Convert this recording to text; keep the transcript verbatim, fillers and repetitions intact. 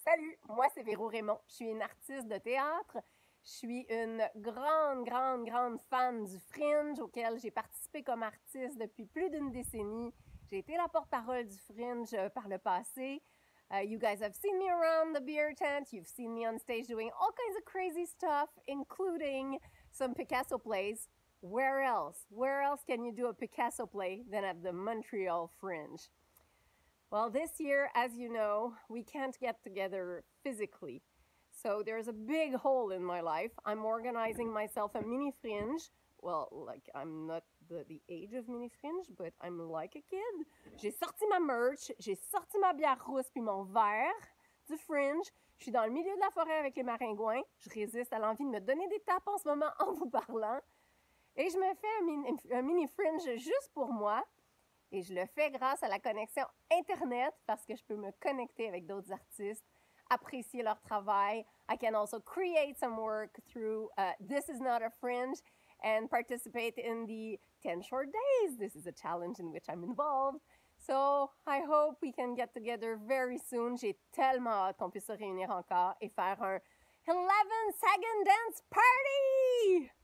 Salut, moi c'est Véro Raymond, je suis une artiste de théâtre, je suis une grande, grande, grande fan du Fringe auquel j'ai participé comme artiste depuis plus d'une décennie. J'ai été la porte-parole du Fringe euh, par le passé. Uh, you guys have seen me around the beer tent, you've seen me on stage doing all kinds of crazy stuff, including some Picasso plays. Where else? Where else can you do a Picasso play than at the Montreal Fringe? Well, this year, as you know, we can't get together physically. So there's a big hole in my life. I'm organizing myself a mini fringe. Well, like, I'm not the, the age of mini fringe, but I'm like a kid. J'ai sorti ma merch, j'ai sorti ma bière rousse puis mon verre du fringe. Je suis dans le milieu de la forêt avec les maringouins. Je résiste à l'envie de me donner des tapes en ce moment en vous parlant. Et je me fais un mini, un mini fringe juste pour moi. Et je le fais grâce à la connexion Internet parce que je peux me connecter avec d'autres artistes, apprécier leur travail. I can also create some work through uh, This Is Not a Fringe and participate in the ten Short Days. This is a challenge in which I'm involved. So I hope we can get together very soon. J'ai tellement hâte qu'on puisse se réunir encore et faire un eleven second dance party!